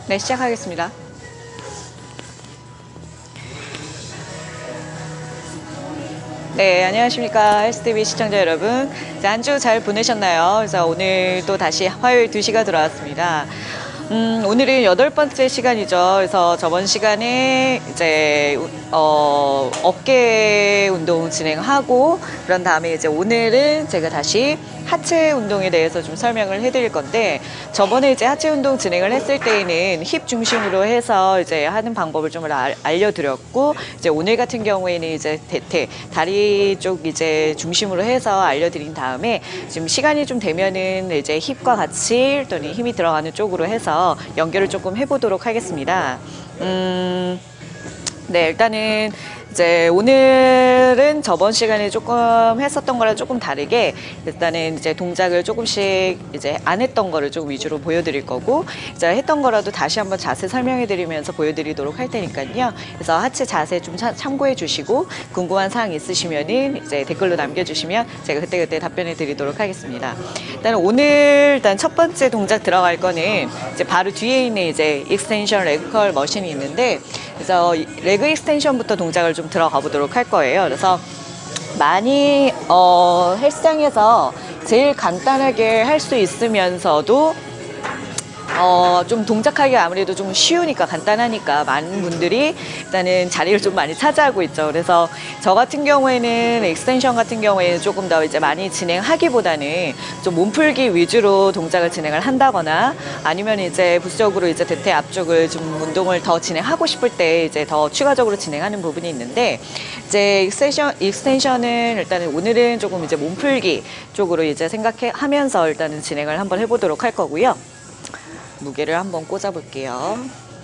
네, 시작하겠습니다. 네, 안녕하십니까. 헬스TV 시청자 여러분. 한 주 잘 보내셨나요? 그래서 오늘 또 다시 화요일 2시가 들어왔습니다. 오늘은 8번째 시간이죠. 그래서 저번 시간에 이제 어깨 운동 진행하고 그런 다음에 이제 오늘은 제가 다시 하체 운동에 대해서 좀 설명을 해드릴 건데, 저번에 이제 하체 운동 진행을 했을 때에는 힙 중심으로 해서 이제 하는 방법을 좀 알려드렸고, 이제 오늘 같은 경우에는 이제 대퇴 다리 쪽 이제 중심으로 해서 알려드린 다음에, 지금 시간이 좀 되면은 이제 힙과 같이 또는 힘이 들어가는 쪽으로 해서 연결을 조금 해보도록 하겠습니다. 네, 일단은 이제 오늘은 저번 시간에 조금 했었던 거랑 조금 다르게 일단은 이제 동작을 조금씩 이제 안 했던 거를 좀 위주로 보여드릴 거고, 이제 했던 거라도 다시 한번 자세 설명해 드리면서 보여드리도록 할 테니까요. 그래서 하체 자세 좀 참고해 주시고, 궁금한 사항 있으시면은 이제 댓글로 남겨주시면 제가 그때그때 답변해 드리도록 하겠습니다. 일단 첫 번째 동작 들어갈 거는 이제 바로 뒤에 있는 이제 익스텐션 레그 컬 머신이 있는데, 그래서 레그 익스텐션부터 동작을 좀 들어가 보도록 할 거예요. 그래서 많이 헬스장에서 제일 간단하게 할 수 있으면서도 좀 동작하기가 아무래도 좀 쉬우니까, 간단하니까 많은 분들이 일단은 자리를 좀 많이 차지하고 있죠. 그래서 저 같은 경우에는 익스텐션 같은 경우에는 조금 더 이제 많이 진행하기보다는 좀 몸풀기 위주로 동작을 진행을 한다거나, 아니면 이제 부수적으로 이제 대퇴 앞쪽을 좀 운동을 더 진행하고 싶을 때 이제 더 추가적으로 진행하는 부분이 있는데, 이제 익스텐션은 일단은 오늘은 조금 이제 몸풀기 쪽으로 이제 생각하면서 일단은 진행을 한번 해보도록 할 거고요. 무게를 한번 꽂아 볼게요.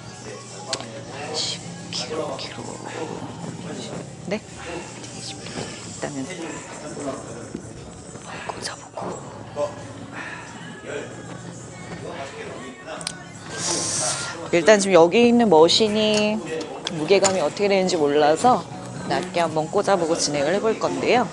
10kg. 네. 10kg. 일단은 꽂아보고. 일단 지금 여기 있는 머신이 무게감이 어떻게 되는지 몰라서 낮게 한번 꽂아보고 진행을 해볼 건데요.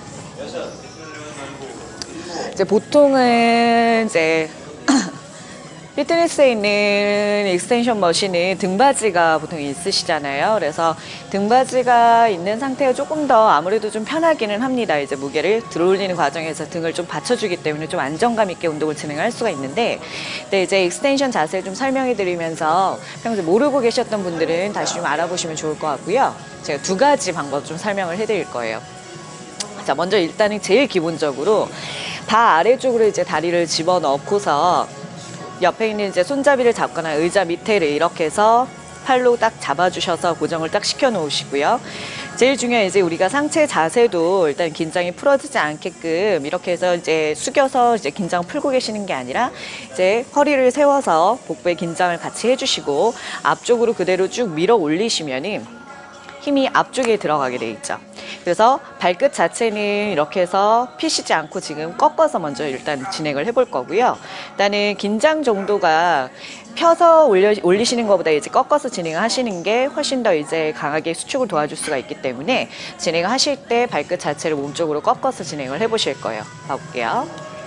이제 보통은 이제 피트니스에 있는 익스텐션 머신은 등받이가 보통 있으시잖아요. 그래서 등받이가 있는 상태가 조금 더 아무래도 좀 편하기는 합니다. 이제 무게를 들어올리는 과정에서 등을 좀 받쳐주기 때문에 좀 안정감 있게 운동을 진행할 수가 있는데, 근데 이제 익스텐션 자세를 좀 설명해 드리면서 평소에 모르고 계셨던 분들은 다시 좀 알아보시면 좋을 것 같고요. 제가 2가지 방법 좀 설명을 해 드릴 거예요. 자, 먼저 일단은 제일 기본적으로 바 아래쪽으로 이제 다리를 집어 넣고서 옆에 있는 이제 손잡이를 잡거나 의자 밑에를 이렇게 해서 팔로 딱 잡아주셔서 고정을 딱 시켜 놓으시고요. 제일 중요한 이제 우리가 상체 자세도 일단 긴장이 풀어지지 않게끔 이렇게 해서 이제 숙여서 이제 긴장 풀고 계시는 게 아니라, 이제 허리를 세워서 복부의 긴장을 같이 해주시고 앞쪽으로 그대로 쭉 밀어 올리시면은 힘이 앞쪽에 들어가게 돼 있죠. 그래서 발끝 자체는 이렇게 해서 피시지 않고 지금 꺾어서 먼저 일단 진행을 해볼 거고요. 일단은 긴장 정도가 펴서 올리시는 것보다 이제 꺾어서 진행하시는 게 훨씬 더 이제 강하게 수축을 도와줄 수가 있기 때문에, 진행을 하실 때 발끝 자체를 몸쪽으로 꺾어서 진행을 해보실 거예요. 봐볼게요.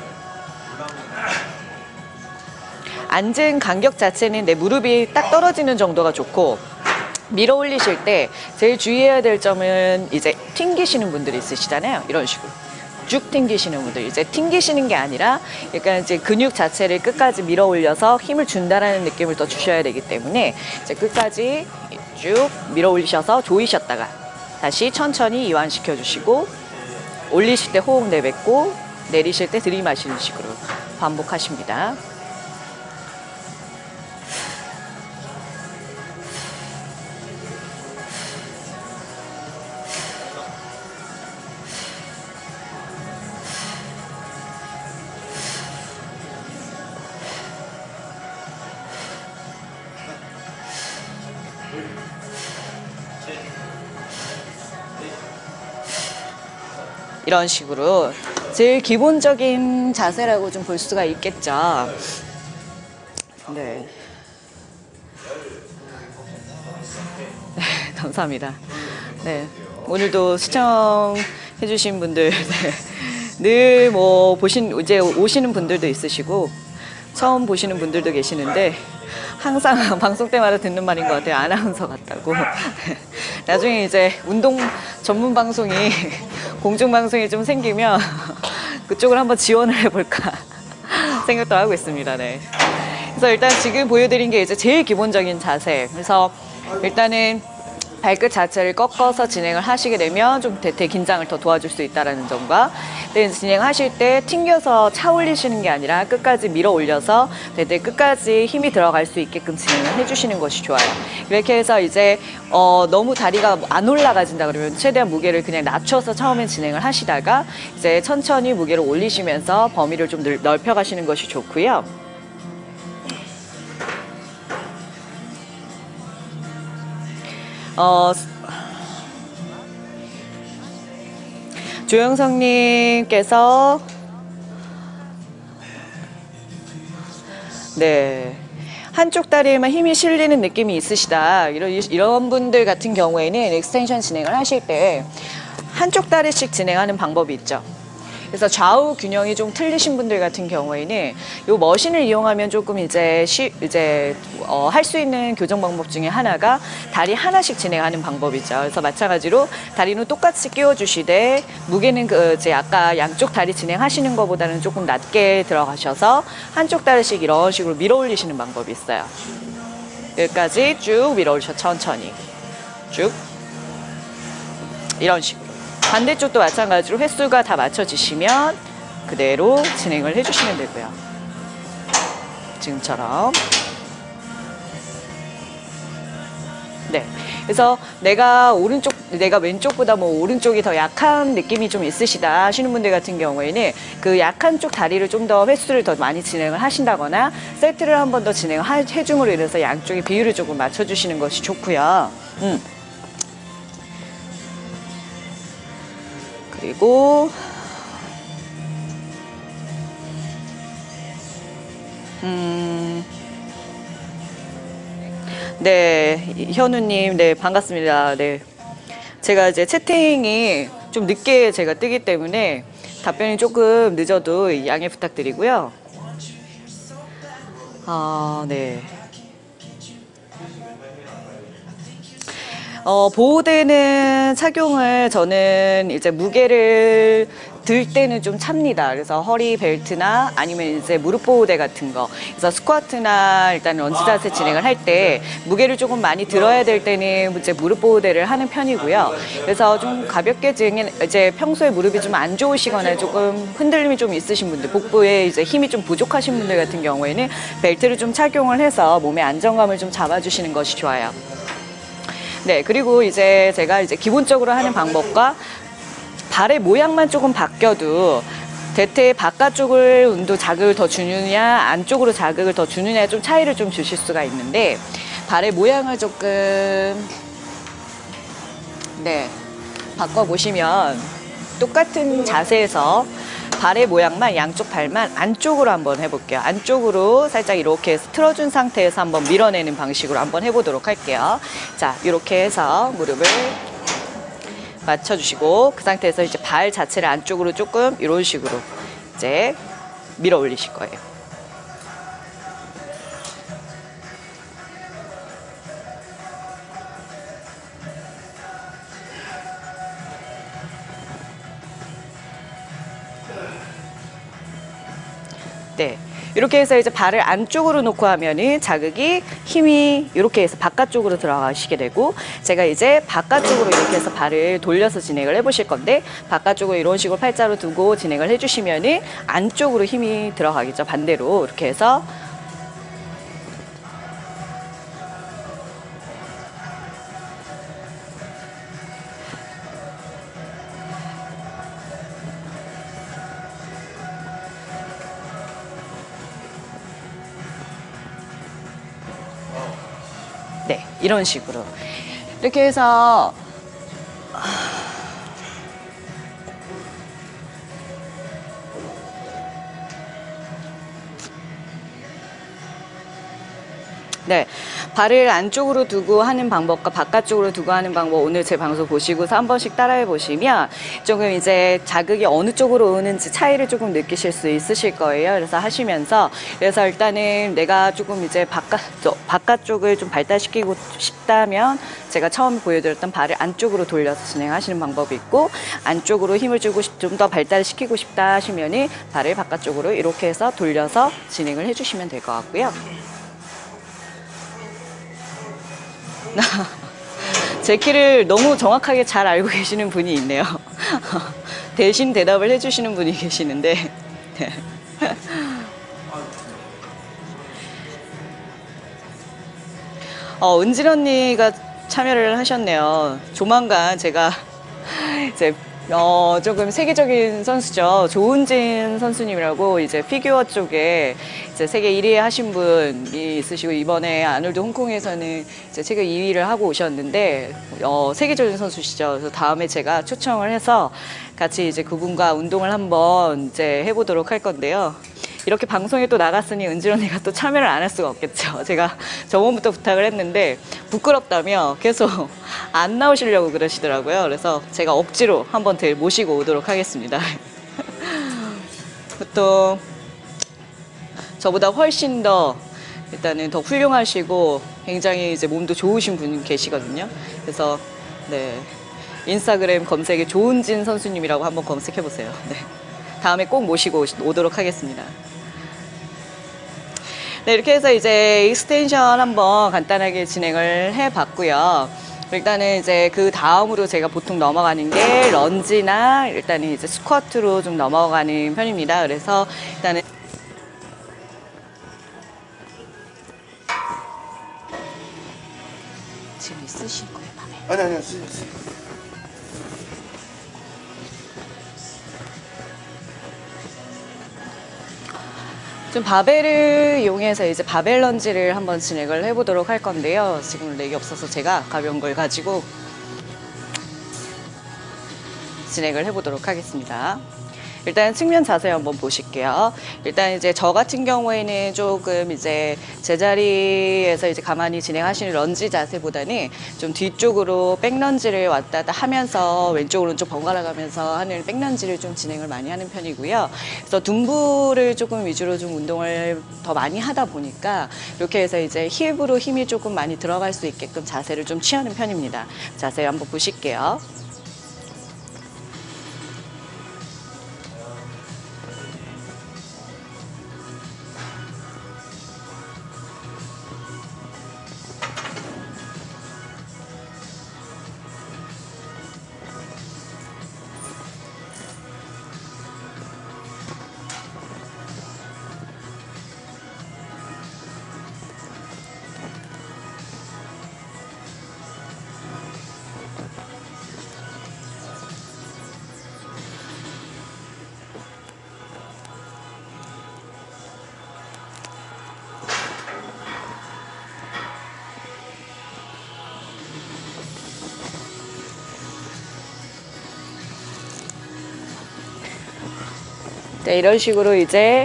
앉은 간격 자체는 내 무릎이 딱 떨어지는 정도가 좋고, 밀어 올리실 때 제일 주의해야 될 점은 이제 튕기시는 분들이 있으시잖아요. 이런 식으로 쭉 튕기시는 분들, 이제 튕기시는 게 아니라 약간 이제 근육 자체를 끝까지 밀어 올려서 힘을 준다라는 느낌을 더 주셔야 되기 때문에, 이제 끝까지 쭉 밀어 올리셔서 조이셨다가 다시 천천히 이완시켜 주시고, 올리실 때 호흡 내뱉고 내리실 때 들이마시는 식으로 반복하십니다. 이런 식으로 제일 기본적인 자세라고 좀 볼 수가 있겠죠. 네. 네, 감사합니다. 네, 오늘도 시청해주신 분들, 네, 늘 뭐 이제 오시는 분들도 있으시고 처음 보시는 분들도 계시는데 항상 방송 때마다 듣는 말인 것 같아요. 아나운서 같다고. 나중에 이제 운동 전문 방송이 공중방송이 좀 생기면 그쪽을 한번 지원을 해볼까 생각도 하고 있습니다. 네. 그래서 일단 지금 보여드린 게 이제 제일 기본적인 자세. 그래서 일단은 발끝 자체를 꺾어서 진행을 하시게 되면 좀 대퇴 긴장을 더 도와줄 수 있다는 점과, 근데 진행하실 때 튕겨서 차 올리시는 게 아니라 끝까지 밀어 올려서 대퇴 끝까지 힘이 들어갈 수 있게끔 진행을 해주시는 것이 좋아요. 이렇게 해서 이제 너무 다리가 안 올라가진다 그러면 최대한 무게를 그냥 낮춰서 처음에 진행을 하시다가 이제 천천히 무게를 올리시면서 범위를 좀 넓혀 가시는 것이 좋고요. 조영성님께서 네, 한쪽 다리에만 힘이 실리는 느낌이 있으시다. 이런 분들 같은 경우에는 익스텐션 진행을 하실 때 한쪽 다리씩 진행하는 방법이 있죠. 그래서 좌우 균형이 좀 틀리신 분들 같은 경우에는 이 머신을 이용하면 조금 이제 할 수 있는 교정 방법 중에 하나가 다리 하나씩 진행하는 방법이죠. 그래서 마찬가지로 다리는 똑같이 끼워주시되 무게는 이제 아까 양쪽 다리 진행하시는 것보다는 조금 낮게 들어가셔서 한쪽 다리씩 이런 식으로 밀어 올리시는 방법이 있어요. 여기까지 쭉 밀어 올리셔 천천히 쭉 이런 식으로. 반대쪽도 마찬가지로 횟수가 다 맞춰지시면 그대로 진행을 해주시면 되고요. 지금처럼. 네. 그래서 내가 왼쪽보다 뭐 오른쪽이 더 약한 느낌이 좀 있으시다 하시는 분들 같은 경우에는 그 약한 쪽 다리를 좀 더 횟수를 더 많이 진행을 하신다거나 세트를 한 번 더 진행을 해줌으로 인해서 양쪽의 비율을 조금 맞춰주시는 것이 좋고요. 그리고 네, 현우님, 네, 반갑습니다. 네, 제가 이제 채팅이 좀 늦게 제가 뜨기 때문에 답변이 조금 늦어도 양해 부탁드리고요. 네. 보호대는 착용을 저는 이제 무게를 들 때는 좀 찹니다. 그래서 허리 벨트나 아니면 이제 무릎 보호대 같은 거. 그래서 스쿼트나 일단 런지 자세 진행을 할 때 무게를 조금 많이 들어야 될 때는 이제 무릎 보호대를 하는 편이고요. 그래서 좀 가볍게 이제 평소에 무릎이 좀 안 좋으시거나 조금 흔들림이 좀 있으신 분들, 복부에 이제 힘이 좀 부족하신 분들 같은 경우에는 벨트를 좀 착용을 해서 몸의 안정감을 좀 잡아주시는 것이 좋아요. 네, 그리고 이제 제가 이제 기본적으로 하는 방법과 발의 모양만 조금 바뀌어도 대퇴 바깥쪽을 운도 자극을 더 주느냐 안쪽으로 자극을 더 주느냐에 좀 차이를 좀 주실 수가 있는데, 발의 모양을 조금 네 바꿔보시면 똑같은 자세에서 발의 모양만 양쪽 발만 안쪽으로 한번 해볼게요. 안쪽으로 살짝 이렇게 해서 틀어준 상태에서 한번 밀어내는 방식으로 한번 해보도록 할게요. 자, 이렇게 해서 무릎을 맞춰주시고 그 상태에서 이제 발 자체를 안쪽으로 조금 이런 식으로 이제 밀어 올리실 거예요. 네, 이렇게 해서 이제 발을 안쪽으로 놓고 하면은 자극이 힘이 이렇게 해서 바깥쪽으로 들어가시게 되고, 제가 이제 바깥쪽으로 이렇게 해서 발을 돌려서 진행을 해보실 건데 바깥쪽으로 이런 식으로 팔자로 두고 진행을 해주시면은 안쪽으로 힘이 들어가겠죠. 반대로 이렇게 해서 네, 이런 식으로 이렇게 해서 네, 발을 안쪽으로 두고 하는 방법과 바깥쪽으로 두고 하는 방법 오늘 제 방송 보시고서 한 번씩 따라해 보시면 조금 이제 자극이 어느 쪽으로 오는지 차이를 조금 느끼실 수 있으실 거예요. 그래서 하시면서 그래서 일단은 내가 조금 이제 바깥쪽을 좀 발달시키고 싶다면 제가 처음 보여드렸던 발을 안쪽으로 돌려서 진행하시는 방법이 있고 안쪽으로 힘을 주고 좀 더 발달시키고 싶다 하시면은 발을 바깥쪽으로 이렇게 해서 돌려서 진행을 해주시면 될 것 같고요. 제 키를 너무 정확하게 잘 알고 계시는 분이 있네요. 대신 대답을 해주시는 분이 계시는데 은질 언니가 참여를 하셨네요. 조만간 제가 이제 조금 세계적인 선수죠. 조은진 선수님이라고 이제 피규어 쪽에 이제 세계 1위 하신 분이 있으시고 이번에 아놀드 홍콩에서는 이제 세계 2위를 하고 오셨는데 세계적인 선수시죠. 그래서 다음에 제가 초청을 해서 같이 이제 그분과 운동을 한번 이제 해보도록 할 건데요. 이렇게 방송에 또 나갔으니 은질 언니가 또 참여를 안 할 수가 없겠죠. 제가 저번부터 부탁을 했는데 부끄럽다며 계속 안 나오시려고 그러시더라고요. 그래서 제가 억지로 한번 모시고 오도록 하겠습니다. 보통 저보다 훨씬 더 일단은 더 훌륭하시고 굉장히 이제 몸도 좋으신 분 계시거든요. 그래서 네, 인스타그램 검색에 조은진 선수님이라고 한번 검색해 보세요. 네. 다음에 꼭 모시고 오도록 하겠습니다. 네, 이렇게 해서 이제 익스텐션 한번 간단하게 진행을 해봤고요. 일단은 이제 그 다음으로 제가 보통 넘어가는 게 런지나 일단은 이제 스쿼트로 좀 넘어가는 편입니다. 그래서 일단은 지금 있으신 거예요, 밤에? 아니요. 좀 바벨을 이용해서 이제 바벨 런지를 한번 진행을 해보도록 할 건데요. 지금 렉이 없어서 제가 가벼운 걸 가지고 진행을 해보도록 하겠습니다. 일단 측면 자세 한번 보실게요. 일단 이제 저 같은 경우에는 조금 이제 제자리에서 이제 가만히 진행하시는 런지 자세보다는 좀 뒤쪽으로 백런지를 왔다 갔다 하면서 왼쪽 오른쪽 번갈아 가면서 하는 백런지를 좀 진행을 많이 하는 편이고요. 그래서 둔부를 조금 위주로 좀 운동을 더 많이 하다 보니까 이렇게 해서 이제 힙으로 힘이 조금 많이 들어갈 수 있게끔 자세를 좀 취하는 편입니다. 자세 한번 보실게요. 네, 이런 식으로 이제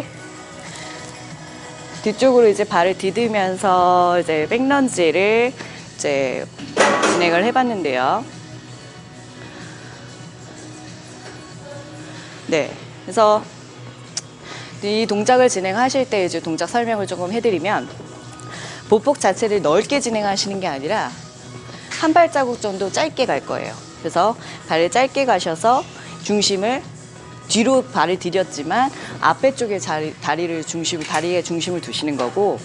뒤쪽으로 이제 발을 디디면서 이제 백런지를 이제 진행을 해봤는데요. 네, 그래서 이 동작을 진행하실 때 이제 동작 설명을 조금 해드리면 보폭 자체를 넓게 진행하시는 게 아니라 한 발자국 정도 짧게 갈 거예요. 그래서 발을 짧게 가셔서 중심을 뒤로 발을 디뎠지만 앞에 쪽에 다리의 중심을 두시는 거고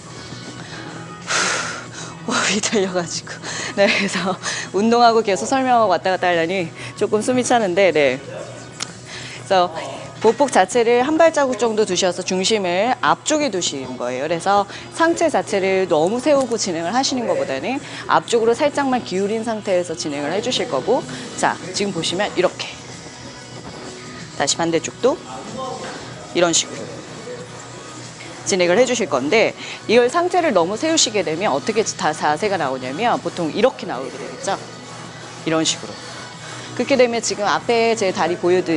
호흡이 달려가지고 네, 그래서 운동하고 계속 설명하고 왔다 갔다 하려니 조금 숨이 차는데 네. 그래서 보폭 자체를 한 발자국 정도 두셔서 중심을 앞쪽에 두시는 거예요. 그래서 상체 자체를 너무 세우고 진행을 하시는 것보다는 앞쪽으로 살짝만 기울인 상태에서 진행을 해주실 거고 자, 지금 보시면 이렇게 다시 반대쪽도 이런 식으로 진행을 해주실 건데 이걸 상체를 너무 세우시게 되면 어떻게 자세가 나오냐면 보통 이렇게 나오게 되겠죠. 이런 식으로. 그렇게 되면 지금 앞에 제 다리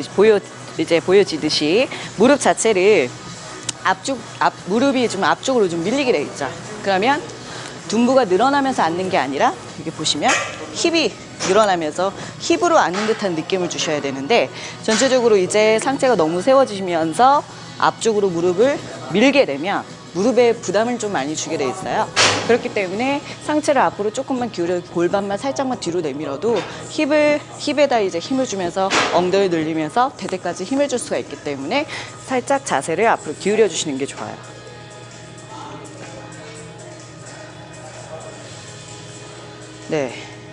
보여지듯이 무릎 자체를 무릎이 좀 앞쪽으로 좀 밀리게 되겠죠. 그러면 둔부가 늘어나면서 앉는 게 아니라 여기 보시면 힙이 늘어나면서 힙으로 앉는 듯한 느낌을 주셔야 되는데, 전체적으로 이제 상체가 너무 세워지면서 앞쪽으로 무릎을 밀게 되면 무릎에 부담을 좀 많이 주게 돼 있어요. 그렇기 때문에 상체를 앞으로 조금만 기울여 골반만 살짝만 뒤로 내밀어도 힙에다 이제 힘을 주면서 엉덩이 늘리면서 대대까지 힘을 줄 수가 있기 때문에 살짝 자세를 앞으로 기울여 주시는 게 좋아요. 네.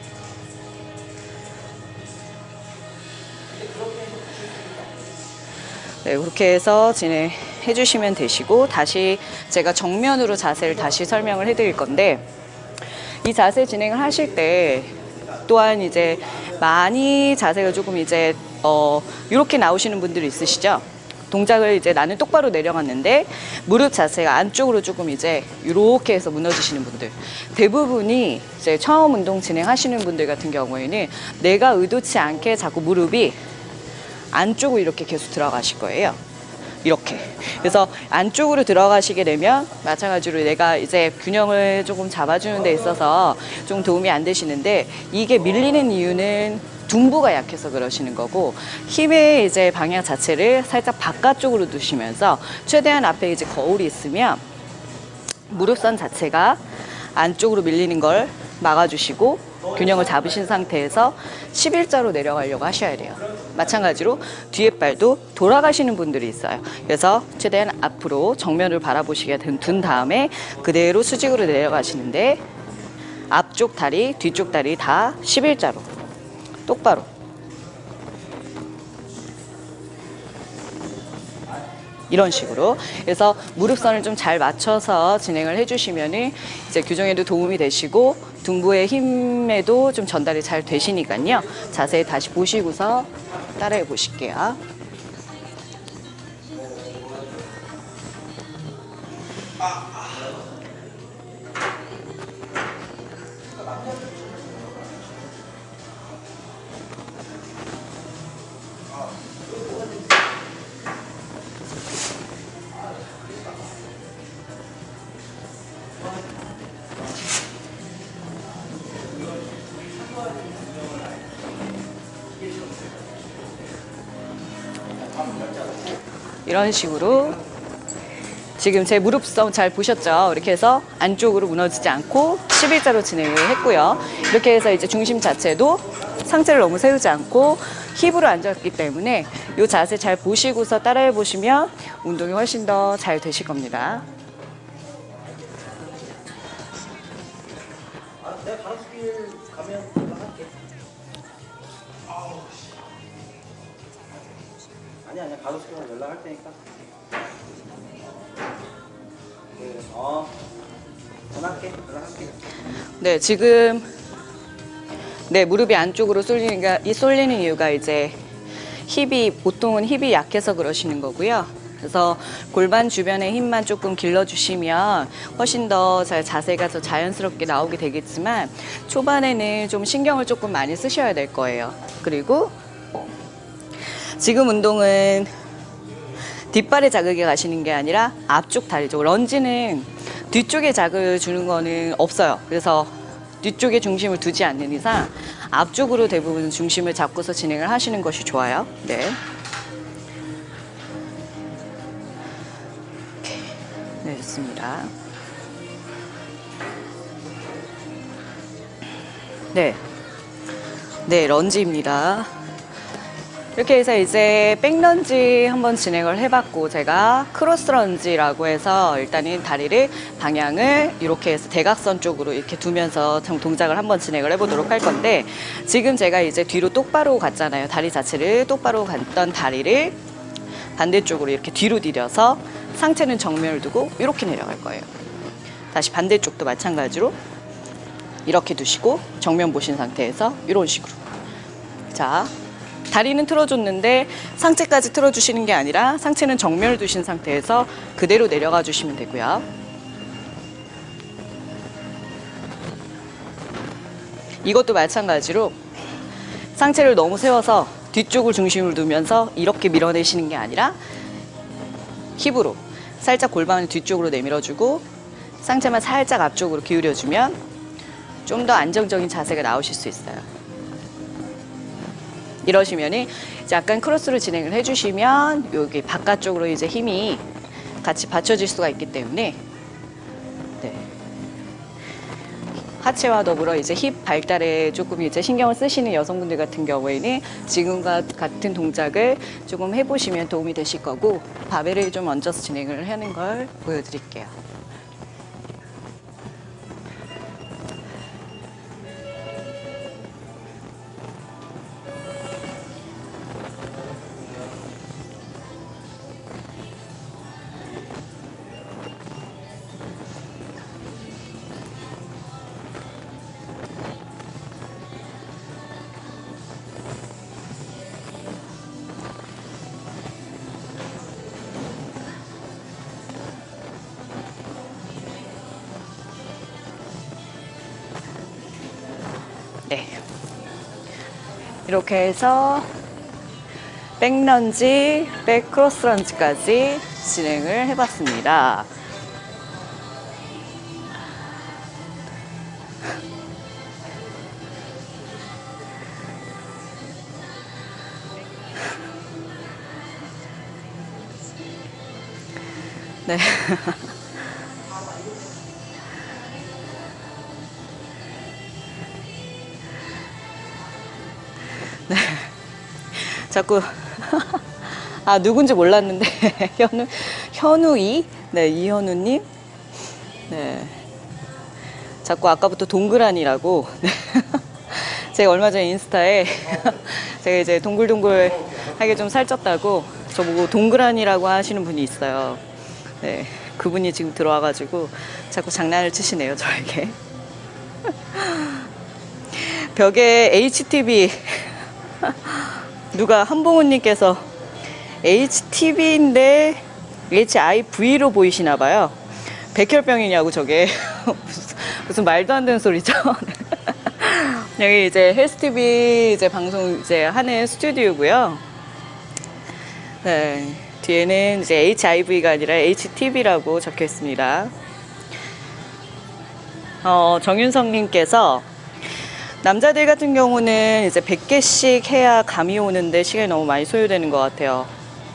네, 그렇게 해서 진행해 주시면 되시고, 다시 제가 정면으로 자세를 다시 설명을 해 드릴 건데, 이 자세 진행을 하실 때 또한 이제 많이 자세가 조금 이제 이렇게 나오시는 분들이 있으시죠? 동작을 이제 나는 똑바로 내려갔는데 무릎 자세가 안쪽으로 조금 이제 이렇게 해서 무너지시는 분들, 대부분이 이제 처음 운동 진행하시는 분들 같은 경우에는 내가 의도치 않게 자꾸 무릎이 안쪽으로 이렇게 계속 들어가실 거예요. 이렇게. 그래서 안쪽으로 들어가시게 되면 마찬가지로 내가 이제 균형을 조금 잡아주는 데 있어서 좀 도움이 안 되시는데, 이게 밀리는 이유는 둔부가 약해서 그러시는 거고, 힘의 이제 방향 자체를 살짝 바깥쪽으로 두시면서 최대한 앞에 이제 거울이 있으면 무릎선 자체가 안쪽으로 밀리는 걸 막아주시고 균형을 잡으신 상태에서 11자로 내려가려고 하셔야 돼요. 마찬가지로 뒤에 발도 돌아가시는 분들이 있어요. 그래서 최대한 앞으로 정면을 바라보시게 둔 다음에 그대로 수직으로 내려가시는데, 앞쪽 다리, 뒤쪽 다리 다 11자로 똑바로. 이런 식으로. 그래서 무릎선을 좀 잘 맞춰서 진행을 해주시면은 이제 교정에도 도움이 되시고 둔부의 힘에도 좀 전달이 잘 되시니까요. 자세히 다시 보시고서 따라해 보실게요. 이런 식으로 지금 제 무릎선 잘 보셨죠? 이렇게 해서 안쪽으로 무너지지 않고 11자로 진행을 했고요. 이렇게 해서 이제 중심 자체도 상체를 너무 세우지 않고 힙으로 앉았기 때문에 이 자세 잘 보시고서 따라해 보시면 운동이 훨씬 더 잘 되실 겁니다. 내가 가로수길 가면 연락할게. 아니야, 가로수길 가면 연락할 테니까. 연락할게. 네, 지금 무릎이 안쪽으로 쏠리는 이유가 이제 보통은 힙이 약해서 그러시는 거고요. 그래서 골반 주변의 힘만 조금 길러주시면 훨씬 더 자세가 더 자연스럽게 나오게 되겠지만, 초반에는 좀 신경을 조금 많이 쓰셔야 될 거예요. 그리고 지금 운동은 뒷발에 자극이 가시는 게 아니라 앞쪽 다리 쪽, 런지는 뒤쪽에 자극을 주는 거는 없어요. 그래서 뒤쪽에 중심을 두지 않는 이상 앞쪽으로 대부분 중심을 잡고서 진행을 하시는 것이 좋아요. 네. 네, 좋습니다. 네. 네, 런지입니다. 이렇게 해서 이제 백런지 한번 진행을 해봤고, 제가 크로스 런지라고 해서 일단은 다리를 방향을 이렇게 해서 대각선 쪽으로 이렇게 두면서 동작을 한번 진행을 해보도록 할 건데, 지금 제가 이제 뒤로 똑바로 갔잖아요. 다리 자체를 똑바로 갔던 다리를 반대쪽으로 이렇게 뒤로 디뎌서 상체는 정면을 두고 이렇게 내려갈 거예요. 다시 반대쪽도 마찬가지로 이렇게 두시고 정면 보신 상태에서 이런 식으로. 자, 다리는 틀어줬는데 상체까지 틀어주시는 게 아니라 상체는 정면을 두신 상태에서 그대로 내려가 주시면 되고요. 이것도 마찬가지로 상체를 너무 세워서 뒤쪽을 중심으로 두면서 이렇게 밀어내시는 게 아니라 힙으로 살짝 골반을 뒤쪽으로 내밀어주고 상체만 살짝 앞쪽으로 기울여주면 좀 더 안정적인 자세가 나오실 수 있어요. 이러시면은 이제 약간 크로스로 진행을 해주시면 여기 바깥쪽으로 이제 힘이 같이 받쳐질 수가 있기 때문에 네. 하체와 더불어 이제 힙 발달에 조금 이제 신경을 쓰시는 여성분들 같은 경우에는 지금과 같은 동작을 조금 해보시면 도움이 되실 거고 바벨을 좀 얹어서 진행을 하는 걸 보여드릴게요. 네. 이렇게 해서 백런지, 백 크로스 런지까지 진행을 해봤습니다. 네. 네. 자꾸 아 누군지 몰랐는데 현우이 네 이현우님 네 자꾸 아까부터 동그라니라고 네. 제가 얼마 전에 인스타에 제가 이제 동글동글하게 좀 살쪘다고 저보고 동그라니라고 하시는 분이 있어요. 네 그분이 지금 들어와가지고 자꾸 장난을 치시네요 저에게. 벽에 HTV 누가 한봉훈님께서 HTV인데 HIV로 보이시나 봐요. 백혈병이냐고 저게 무슨 말도 안 되는 소리죠. 여기 이제 헬스TV 이제 방송 이제 하는 스튜디오고요. 네 뒤에는 이제 HIV가 아니라 HTV라고 적혀 있습니다. 정윤성님께서 남자들 같은 경우는 이제 100개씩 해야 감이 오는데 시간이 너무 많이 소요되는 것 같아요.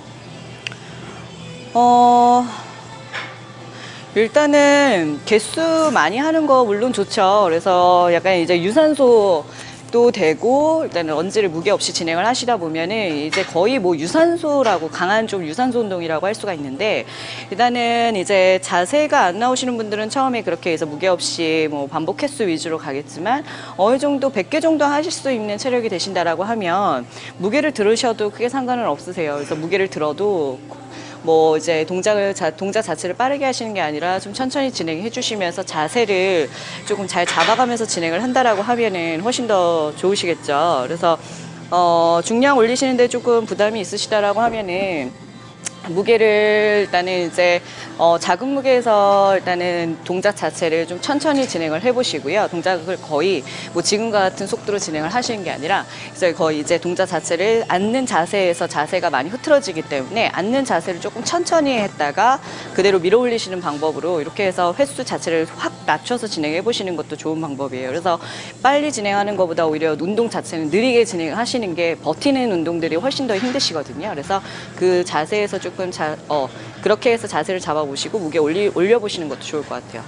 일단은 개수 많이 하는 거 물론 좋죠. 그래서 약간 이제 유산소도 되고 일단은 런지를 무게 없이 진행을 하시다 보면은 이제 거의 뭐 유산소라고 강한 좀 유산소 운동이라고 할 수가 있는데 일단은 이제 자세가 안 나오시는 분들은 처음에 그렇게 해서 무게 없이 뭐 반복 횟수 위주로 가겠지만 어느 정도 100개 정도 하실 수 있는 체력이 되신다라고 하면 무게를 들으셔도 크게 상관은 없으세요. 그래서 무게를 들어도 뭐 이제 동작 자체를 빠르게 하시는 게 아니라 좀 천천히 진행해 주시면서 자세를 조금 잘 잡아가면서 진행을 한다라고 하면은 훨씬 더 좋으시겠죠. 그래서 중량 올리시는데 조금 부담이 있으시다라고 하면은 무게를 일단은 이제 작은 무게에서 일단은 동작 자체를 좀 천천히 진행을 해보시고요. 동작을 거의 뭐 지금과 같은 속도로 진행을 하시는 게 아니라 이제 거의 이제 동작 자체를 앉는 자세에서 자세가 많이 흐트러지기 때문에 앉는 자세를 조금 천천히 했다가 그대로 밀어 올리시는 방법으로 이렇게 해서 횟수 자체를 확 낮춰서 진행해 보시는 것도 좋은 방법이에요. 그래서 빨리 진행하는 것보다 오히려 운동 자체는 느리게 진행하시는 게 버티는 운동들이 훨씬 더 힘드시거든요. 그래서 그 자세에서 조금 그렇게 해서 자세를 잡아보시고 무게 올려보시는 것도 좋을 것 같아요.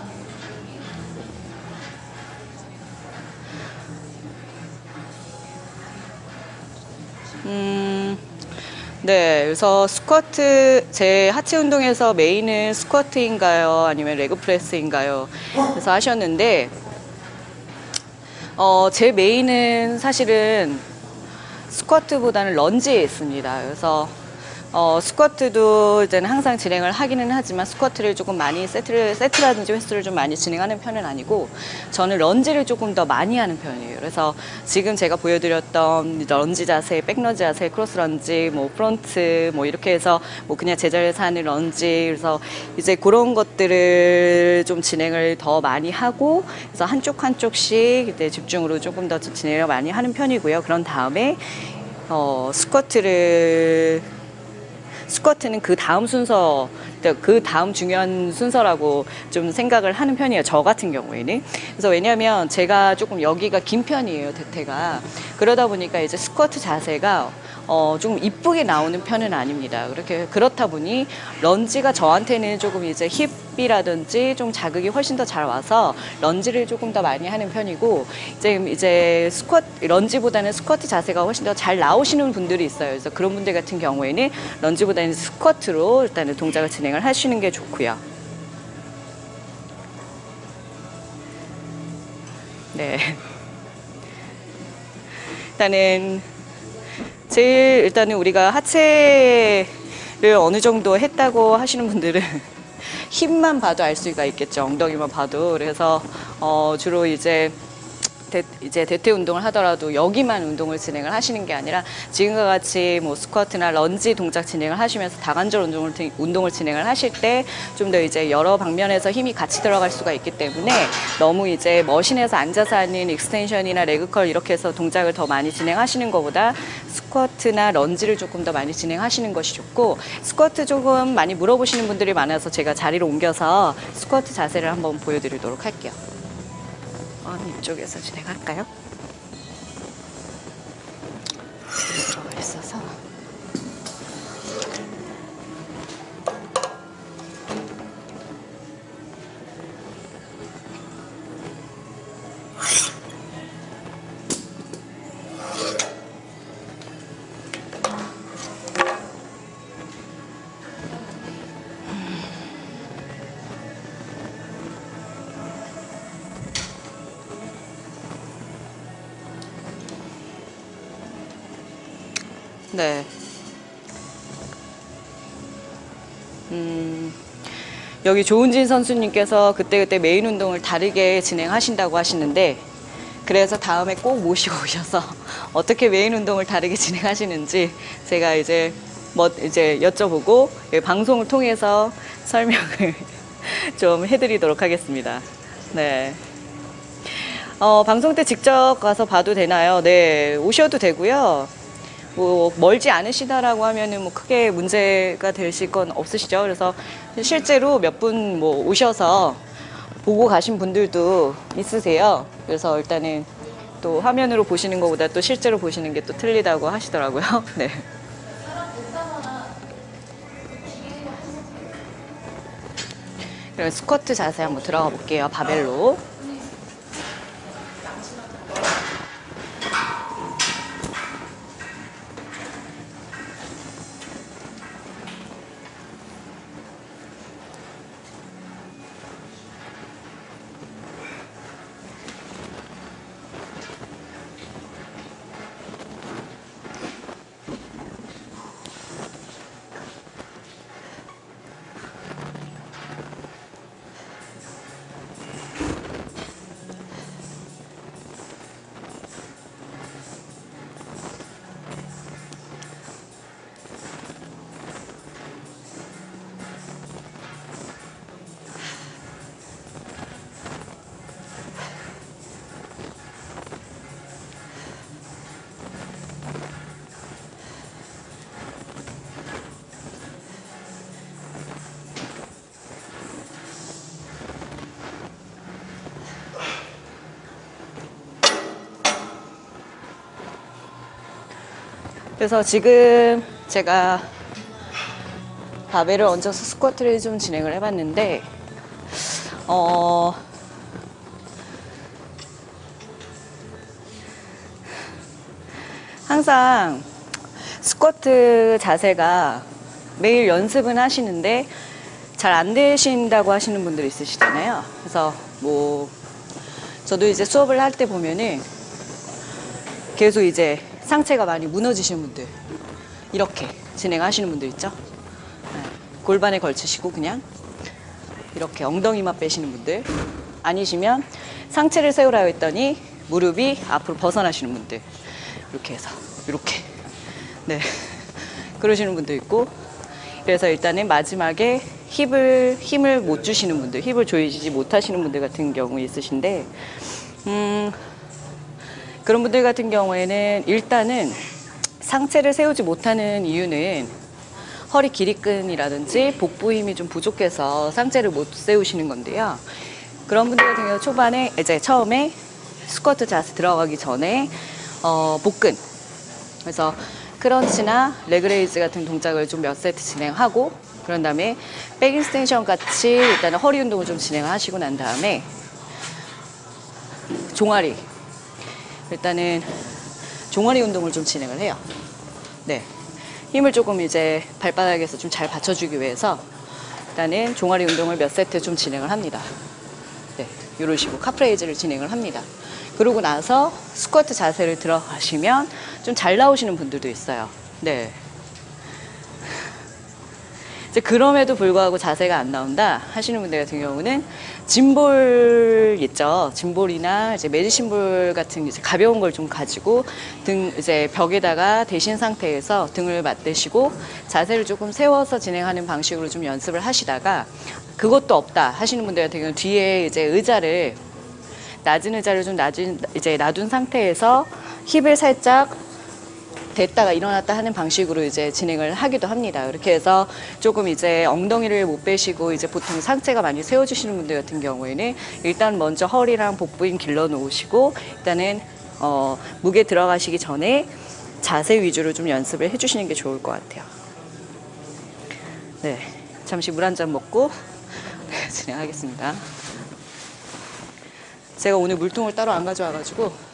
네, 그래서 스쿼트, 제 하체 운동에서 메인은 스쿼트인가요? 아니면 레그 프레스인가요? 그래서 하셨는데, 제 메인은 사실은 스쿼트보다는 런지에 있습니다. 그래서 스쿼트도 이제는 항상 진행을 하기는 하지만 스쿼트를 조금 많이 세트라든지 횟수를 좀 많이 진행하는 편은 아니고 저는 런지를 조금 더 많이 하는 편이에요. 그래서 지금 제가 보여드렸던 런지 자세, 백런지 자세, 크로스 런지, 뭐 프론트, 뭐 이렇게 해서 뭐 그냥 제자리에서 하는 런지, 그래서 이제 그런 것들을 좀 진행을 더 많이 하고 그래서 한쪽씩 이제 집중으로 조금 더 진행을 많이 하는 편이고요. 그런 다음에 스쿼트는 그 다음 순서 그 다음 중요한 순서라고 좀 생각을 하는 편이에요. 저 같은 경우에는. 그래서 왜냐하면 제가 조금 여기가 긴 편이에요, 대퇴가. 그러다 보니까 이제 스쿼트 자세가 조금 이쁘게 나오는 편은 아닙니다. 그렇다 보니 런지가 저한테는 조금 이제 힙이라든지 좀 자극이 훨씬 더 잘 와서 런지를 조금 더 많이 하는 편이고, 이제 런지보다는 스쿼트 자세가 훨씬 더 잘 나오시는 분들이 있어요. 그래서 그런 분들 같은 경우에는 런지보다는 스쿼트로 일단은 동작을 진행을 하시는 게 좋고요. 네. 일단은 우리가 하체를 어느 정도 했다고 하시는 분들은 힙만 봐도 알 수가 있겠죠. 엉덩이만 봐도. 그래서 주로 이제 대퇴 운동을 하더라도 여기만 운동을 진행을 하시는 게 아니라 지금과 같이 뭐 스쿼트나 런지 동작 진행을 하시면서 다관절 운동을 진행을 하실 때 좀 더 이제 여러 방면에서 힘이 같이 들어갈 수가 있기 때문에 너무 이제 머신에서 앉아서 하는 익스텐션이나 레그컬 이렇게 해서 동작을 더 많이 진행하시는 것보다 스쿼트나 런지를 조금 더 많이 진행하시는 것이 좋고, 스쿼트 조금 많이 물어보시는 분들이 많아서 제가 자리를 옮겨서 스쿼트 자세를 한번 보여드리도록 할게요. 이쪽에서 진행할까요? 들어가 있어서. 네. 여기 조은진 선수님께서 그때그때 메인 운동을 다르게 진행하신다고 하시는데, 그래서 다음에 꼭 모시고 오셔서 어떻게 메인 운동을 다르게 진행하시는지 제가 이제 여쭤보고 방송을 통해서 설명을 좀 해드리도록 하겠습니다. 네. 방송 때 직접 가서 봐도 되나요? 네, 오셔도 되고요. 뭐 멀지 않으시다라고 하면은 뭐 크게 문제가 되실 건 없으시죠. 그래서 실제로 몇 분 뭐 오셔서 보고 가신 분들도 있으세요. 그래서 일단은 또 화면으로 보시는 것보다 또 실제로 보시는 게 또 틀리다고 하시더라고요. 네. 그럼 스쿼트 자세 한번 들어가 볼게요. 바벨로. 그래서 지금 제가 바벨을 얹어서 스쿼트를 좀 진행을 해봤는데, 항상 스쿼트 자세가 매일 연습은 하시는데 잘 안 되신다고 하시는 분들이 있으시잖아요. 그래서 뭐 저도 이제 수업을 할 때 보면은 계속 이제 상체가 많이 무너지시는 분들, 이렇게 진행하시는 분들 있죠. 네. 골반에 걸치시고 그냥 이렇게 엉덩이만 빼시는 분들, 아니시면 상체를 세우라고 했더니 무릎이 앞으로 벗어나시는 분들, 이렇게 해서 이렇게, 네, 그러시는 분도 있고. 그래서 일단은 마지막에 힘을 못 주시는 분들, 힙을 조이지 못하시는 분들 같은 경우 있으신데, 그런 분들 같은 경우에는 일단은 상체를 세우지 못하는 이유는 허리 길이끈이라든지 복부 힘이 좀 부족해서 상체를 못 세우시는 건데요. 그런 분들 같은 경우 초반에 이제 처음에 스쿼트 자세 들어가기 전에 복근, 그래서 크런치나 레그레이즈 같은 동작을 좀 몇 세트 진행하고, 그런 다음에 백 익스텐션 같이 일단은 허리 운동을 좀 진행하시고 난 다음에 종아리, 일단은 종아리 운동을 좀 진행을 해요. 네, 힘을 조금 이제 발바닥에서 좀 잘 받쳐주기 위해서 일단은 종아리 운동을 몇 세트 좀 진행을 합니다. 네, 이런 식으로 카프레이즈를 진행을 합니다. 그러고 나서 스쿼트 자세를 들어가시면 좀 잘 나오시는 분들도 있어요. 네. 이제 그럼에도 불구하고 자세가 안 나온다 하시는 분들 같은 경우는 짐볼 있죠. 짐볼이나 이제 메디신볼 같은 이제 가벼운 걸 좀 가지고 등 이제 벽에다가 대신 상태에서 등을 맞대시고 자세를 조금 세워서 진행하는 방식으로 좀 연습을 하시다가, 그것도 없다 하시는 분들 같은 경우는 뒤에 이제 의자를, 낮은 의자를 좀 이제 놔둔 상태에서 힙을 살짝 됐다가 일어났다 하는 방식으로 이제 진행을 하기도 합니다. 그렇게 해서 조금 이제 엉덩이를 못 빼시고 이제 보통 상체가 많이 세워주시는 분들 같은 경우에는 일단 먼저 허리랑 복부 힘 길러 놓으시고, 일단은 무게 들어가시기 전에 자세 위주로 좀 연습을 해주시는 게 좋을 것 같아요. 네, 잠시 물 한 잔 먹고 진행하겠습니다. 제가 오늘 물통을 따로 안 가져와가지고.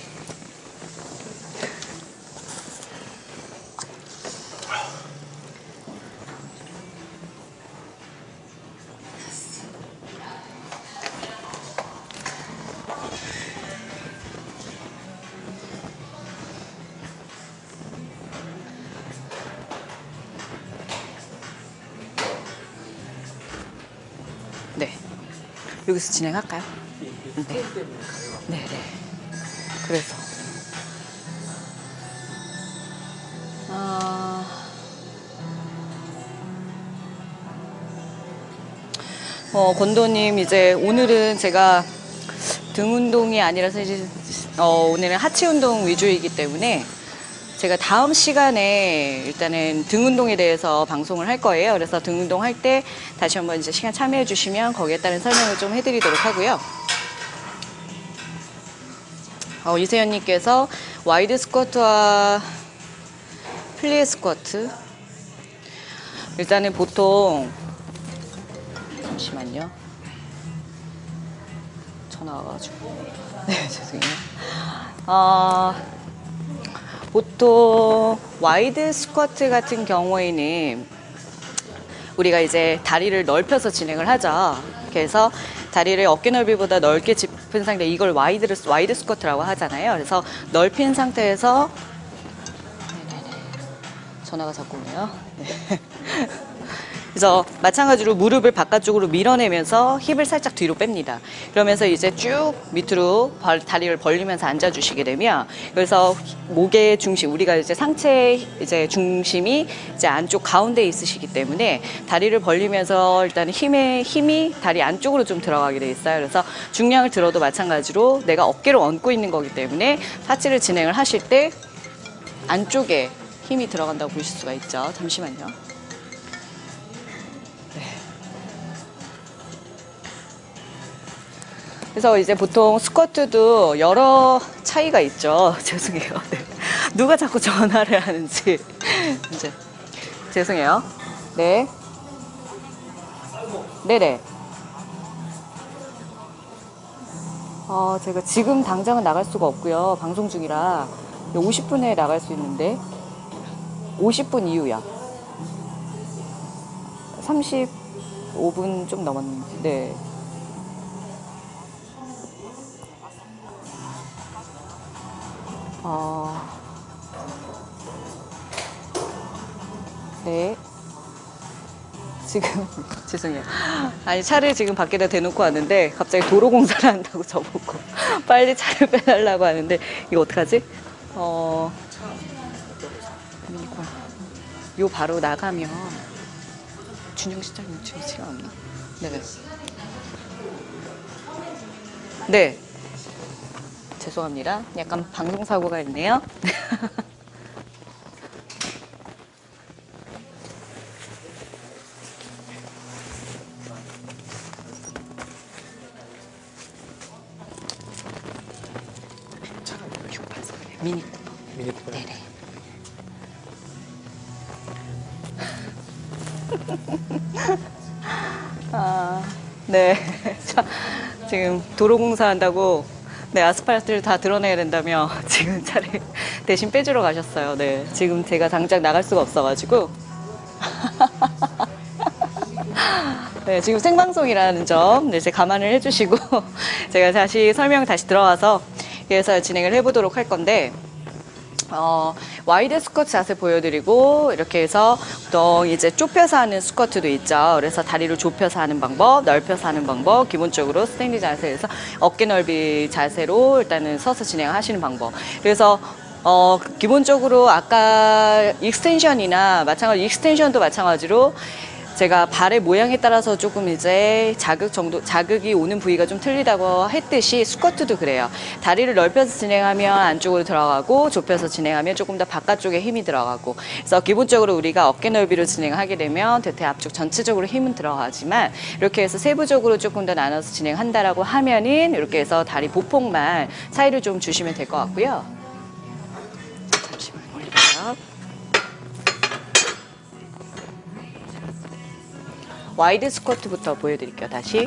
네, 여기서 진행할까요? 네. 네. 그래서 권도님, 이제 오늘은 제가 등 운동이 아니라서 이제 오늘은 하체 운동 위주이기 때문에 제가 다음 시간에 일단은 등 운동에 대해서 방송을 할 거예요. 그래서 등 운동 할 때 다시 한번 이제 시간 참여해 주시면 거기에 따른 설명을 좀 해드리도록 하고요. 이세연님께서 와이드 스쿼트와 플리에 스쿼트, 일단은 보통, 잠시만요, 전화 와가지고. 네, 죄송해요. 보통 와이드 스쿼트 같은 경우에는 우리가 이제 다리를 넓혀서 진행을 하죠. 그래서 다리를 어깨 넓이보다 넓게 짚은 상태, 이걸 와이드 스쿼트라고 하잖아요. 그래서 넓힌 상태에서, 전화가 자꾸 오네요. 네. 그래서 마찬가지로 무릎을 바깥쪽으로 밀어내면서 힙을 살짝 뒤로 뺍니다. 그러면서 이제 쭉 밑으로 다리를 벌리면서 앉아주시게 되면, 그래서 목의 중심, 우리가 이제 상체 이제 중심이 이제 안쪽 가운데에 있으시기 때문에 다리를 벌리면서 일단 힘이 다리 안쪽으로 좀 들어가게 돼 있어요. 그래서 중량을 들어도 마찬가지로 내가 어깨를 얹고 있는 거기 때문에 하체를 진행을 하실 때 안쪽에 힘이 들어간다고 보실 수가 있죠. 잠시만요. 그래서 이제 보통 스쿼트도 여러 차이가 있죠. 죄송해요. 네. 누가 자꾸 전화를 하는지. 이제 죄송해요. 네. 네네. 제가 지금 당장은 나갈 수가 없고요. 방송 중이라 50분에 나갈 수 있는데 50분 이후야. 35분 좀 넘었는데. 네. 네. 지금 죄송해요. 아니, 차를 지금 밖에다 대놓고 왔는데 갑자기 도로 공사를 한다고 저보고 빨리 차를 빼달라고 하는데 이거 어떡하지? 미니콘. 요 바로 나가면 준영 시장님 지금 없나? 네. 네. 죄송합니다. 약간 방송 사고가 있네요. 미니 쿠퍼. 미니 쿠퍼. 네네. 아, 네. 자, 지금 도로공사 한다고 네, 아스팔트를 다 드러내야 된다며 지금 차를 대신 빼주러 가셨어요. 네. 지금 제가 당장 나갈 수가 없어가지고. 네, 지금 생방송이라는 점, 네, 이제 감안을 해주시고, 제가 다시 설명 다시 들어와서, 그래서 진행을 해보도록 할 건데, 와이드 스쿼트 자세 보여드리고, 이렇게 해서 보통 이제 좁혀서 하는 스쿼트도 있죠. 그래서 다리를 좁혀서 하는 방법, 넓혀서 하는 방법, 기본적으로 스탠디 자세에서 어깨 넓이 자세로 일단은 서서 진행하시는 방법. 그래서 기본적으로 아까 익스텐션이나 익스텐션도 마찬가지로 제가 발의 모양에 따라서 조금 이제 자극이 오는 부위가 좀 틀리다고 했듯이 스쿼트도 그래요. 다리를 넓혀서 진행하면 안쪽으로 들어가고 좁혀서 진행하면 조금 더 바깥쪽에 힘이 들어가고. 그래서 기본적으로 우리가 어깨 넓이로 진행하게 되면 대퇴 앞쪽 전체적으로 힘은 들어가지만 이렇게 해서 세부적으로 조금 더 나눠서 진행한다라고 하면은 이렇게 해서 다리 보폭만 차이를 좀 주시면 될 것 같고요. 잠시만 올릴게요. 와이드 스쿼트부터 보여드릴게요. 다시.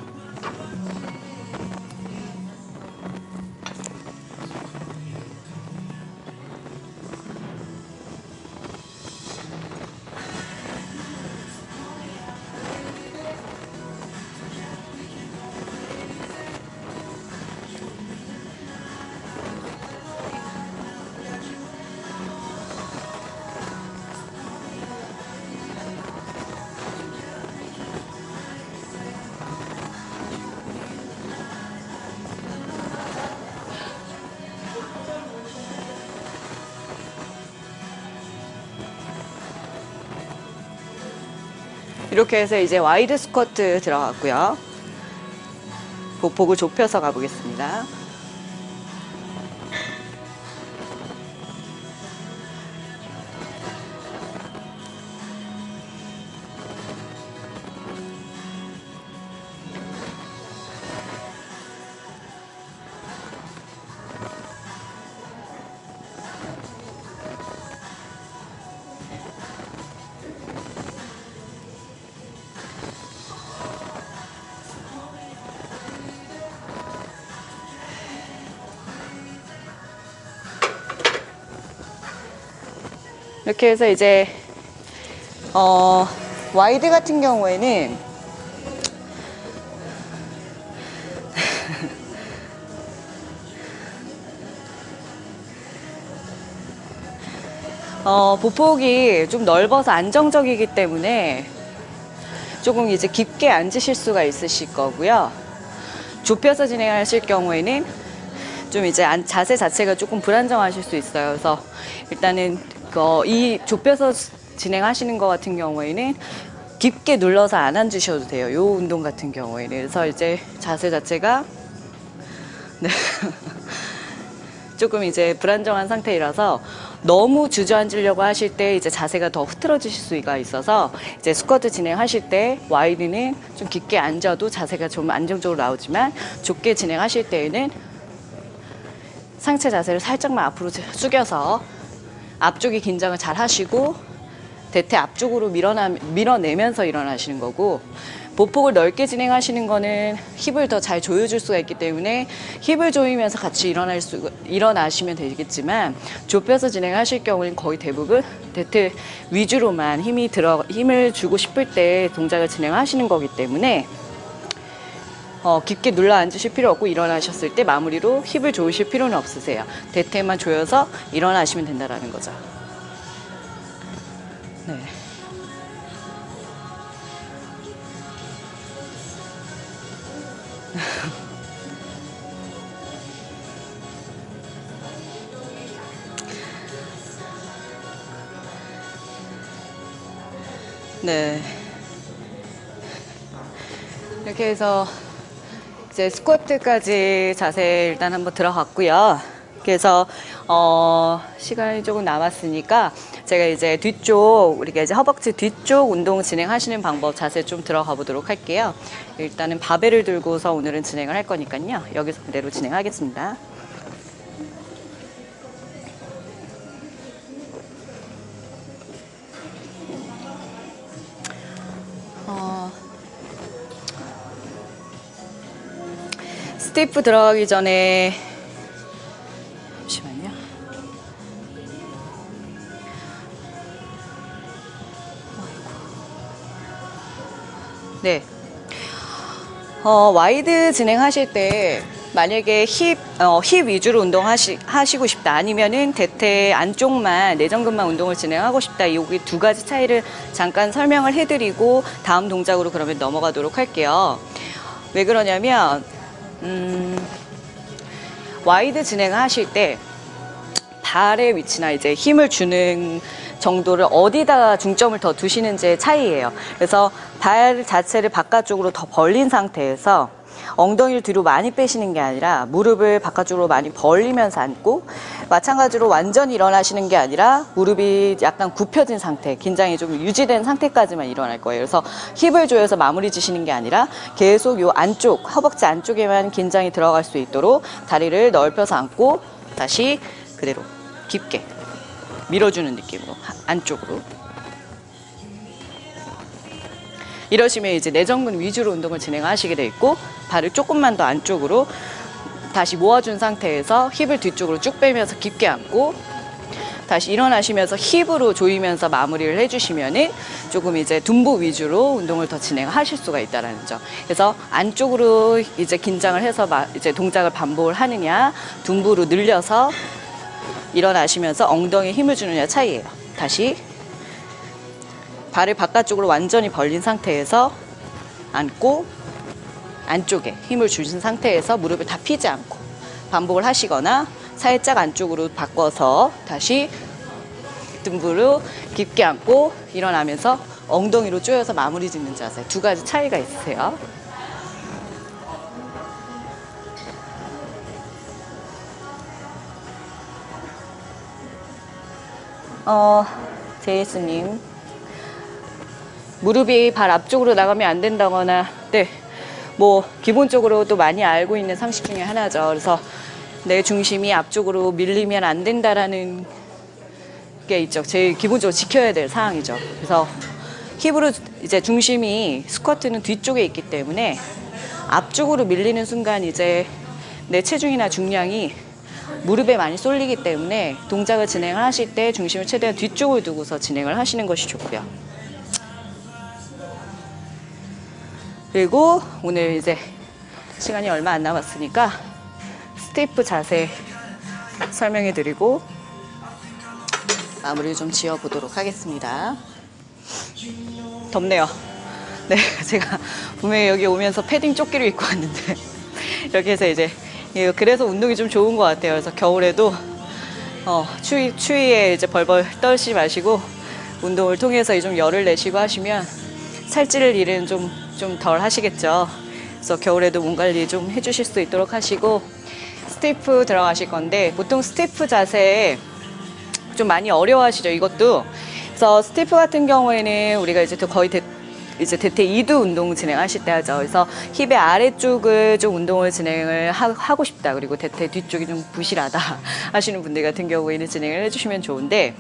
이렇게 해서 이제 와이드 스쿼트 들어갔고요. 보폭을 좁혀서 가보겠습니다. 이렇게 해서 이제 와이드 같은 경우에는 보폭이 좀 넓어서 안정적이기 때문에 조금 이제 깊게 앉으실 수가 있으실 거고요. 좁혀서 진행하실 경우에는 좀 이제 자세 자체가 조금 불안정하실 수 있어요. 그래서 일단은 이 좁혀서 진행하시는 것 같은 경우에는 깊게 눌러서 안 앉으셔도 돼요. 이 운동 같은 경우에는. 그래서 이제 자세 자체가 네. 조금 이제 불안정한 상태이라서 너무 주저앉으려고 하실 때 이제 자세가 더 흐트러지실 수가 있어서 이제 스쿼트 진행하실 때 와이드는 좀 깊게 앉아도 자세가 좀 안정적으로 나오지만 좁게 진행하실 때에는 상체 자세를 살짝만 앞으로 숙여서 앞쪽이 긴장을 잘 하시고 대퇴 앞쪽으로 밀어내면서 일어나시는 거고, 보폭을 넓게 진행하시는 거는 힙을 더 잘 조여줄 수가 있기 때문에 힙을 조이면서 같이 일어나시면 되겠지만, 좁혀서 진행하실 경우는 거의 대부분 대퇴 위주로만 힘을 주고 싶을 때 동작을 진행하시는 거기 때문에 깊게 눌러 앉으실 필요 없고, 일어나셨을 때 마무리로 힙을 조이실 필요는 없으세요. 대퇴만 조여서 일어나시면 된다는 거죠. 네. 네. 이렇게 해서 이제 스쿼트까지 자세 일단 한번 들어갔고요. 그래서 시간이 조금 남았으니까 제가 이제 뒤쪽, 우리가 이제 허벅지 뒤쪽 운동 진행하시는 방법 자세 좀 들어가 보도록 할게요. 일단은 바벨을 들고서 오늘은 진행을 할 거니까요. 여기서 그대로 진행하겠습니다. 스티프 들어가기 전에 잠시만요. 네. 와이드 진행하실 때 만약에 힙 위주로 하시고 싶다, 아니면은 대퇴 안쪽만 내전근만 운동을 진행하고 싶다, 여기 두 가지 차이를 잠깐 설명을 해드리고 다음 동작으로 그러면 넘어가도록 할게요. 왜 그러냐면 와이드 진행하실 때 발의 위치나 이제 힘을 주는 정도를 어디다가 중점을 더 두시는지의 차이예요. 그래서 발 자체를 바깥쪽으로 더 벌린 상태에서 엉덩이를 뒤로 많이 빼시는 게 아니라 무릎을 바깥쪽으로 많이 벌리면서 앉고, 마찬가지로 완전히 일어나시는 게 아니라 무릎이 약간 굽혀진 상태, 긴장이 좀 유지된 상태까지만 일어날 거예요. 그래서 힙을 조여서 마무리 지시는 게 아니라 계속 요 안쪽, 허벅지 안쪽에만 긴장이 들어갈 수 있도록 다리를 넓혀서 앉고 다시 그대로 깊게 밀어주는 느낌으로 안쪽으로. 이러시면 이제 내전근 위주로 운동을 진행하시게 돼 있고, 발을 조금만 더 안쪽으로 다시 모아준 상태에서 힙을 뒤쪽으로 쭉 빼면서 깊게 앉고 다시 일어나시면서 힙으로 조이면서 마무리를 해주시면은 조금 이제 둔부 위주로 운동을 더 진행하실 수가 있다라는 점. 그래서 안쪽으로 이제 긴장을 해서 이제 동작을 반복을 하느냐, 둔부로 늘려서 일어나시면서 엉덩이에 힘을 주느냐 차이예요. 다시 발을 바깥쪽으로 완전히 벌린 상태에서 앉고 안쪽에 힘을 주신 상태에서 무릎을 다 피지 않고 반복을 하시거나, 살짝 안쪽으로 바꿔서 다시 등부로 깊게 앉고 일어나면서 엉덩이로 조여서 마무리 짓는 자세, 두 가지 차이가 있으세요. 제이스님, 무릎이 발 앞쪽으로 나가면 안 된다거나, 네, 뭐 기본적으로 또 많이 알고 있는 상식 중에 하나죠. 그래서 내 중심이 앞쪽으로 밀리면 안 된다라는 게 있죠. 제일 기본적으로 지켜야 될 사항이죠. 그래서 힙으로 이제 중심이, 스쿼트는 뒤쪽에 있기 때문에 앞쪽으로 밀리는 순간 이제 내 체중이나 중량이 무릎에 많이 쏠리기 때문에 동작을 진행을 하실 때 중심을 최대한 뒤쪽을 두고서 진행을 하시는 것이 좋고요. 그리고 오늘 이제 시간이 얼마 안 남았으니까 스티프 자세 설명해 드리고 마무리를 좀 지어 보도록 하겠습니다. 덥네요. 네, 제가 분명히 여기 오면서 패딩 조끼를 입고 왔는데 이렇게 해서 이제, 그래서 운동이 좀 좋은 것 같아요. 그래서 겨울에도 추위에 이제 벌벌 떨지 마시고 운동을 통해서 좀 열을 내시고 하시면 살찌를 일은 좀 덜 하시겠죠. 그래서 겨울에도 몸 관리 좀 해주실 수 있도록 하시고, 스티프 들어가실 건데 보통 스티프 자세 좀 많이 어려워하시죠, 이것도. 그래서 스티프 같은 경우에는 우리가 이제 거의 대퇴 2두 운동 진행하실 때 하죠. 그래서 힙의 아래쪽을 좀 운동을 진행을 하고 싶다, 그리고 대퇴 뒤쪽이 좀 부실하다 하시는 분들 같은 경우에는 진행을 해주시면 좋은데,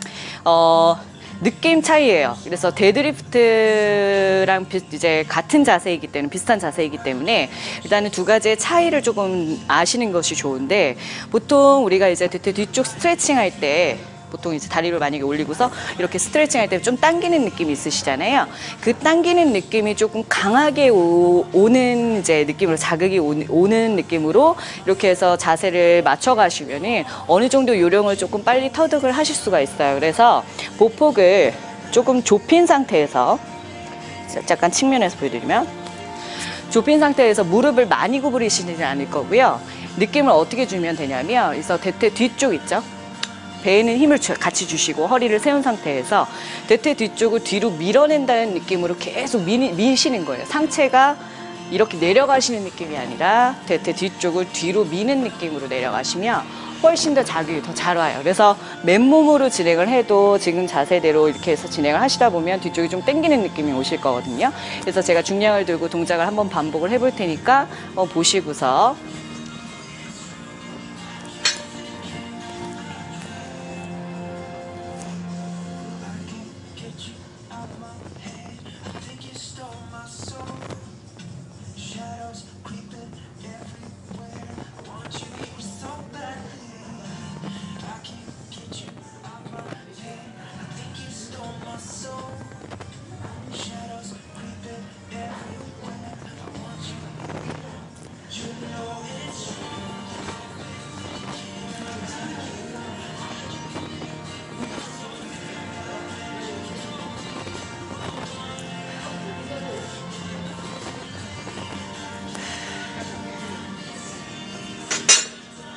느낌 차이예요. 그래서 데드리프트랑 이제 같은 자세이기 때문에, 비슷한 자세이기 때문에 일단은 두 가지의 차이를 조금 아시는 것이 좋은데, 보통 우리가 이제 대퇴 뒤쪽 스트레칭 할 때 보통 이제 다리를 만약에 올리고서 이렇게 스트레칭 할 때 좀 당기는 느낌이 있으시잖아요. 그 당기는 느낌이 조금 강하게 오는 이제 느낌으로, 자극이 오는 느낌으로 이렇게 해서 자세를 맞춰 가시면은 어느 정도 요령을 조금 빨리 터득을 하실 수가 있어요. 그래서 보폭을 조금 좁힌 상태에서, 잠깐 측면에서 보여드리면, 좁힌 상태에서 무릎을 많이 구부리시지 않을 거고요. 느낌을 어떻게 주면 되냐면, 그래서 대퇴 뒤쪽 있죠? 배에는 힘을 같이 주시고 허리를 세운 상태에서 대퇴 뒤쪽을 뒤로 밀어낸다는 느낌으로 계속 미시는 거예요. 상체가 이렇게 내려가시는 느낌이 아니라 대퇴 뒤쪽을 뒤로 미는 느낌으로 내려가시면 훨씬 더 자극이 더 잘 와요. 그래서 맨몸으로 진행을 해도 지금 자세대로 이렇게 해서 진행을 하시다 보면 뒤쪽이 좀 당기는 느낌이 오실 거거든요. 그래서 제가 중량을 들고 동작을 한번 반복을 해볼 테니까 보시고서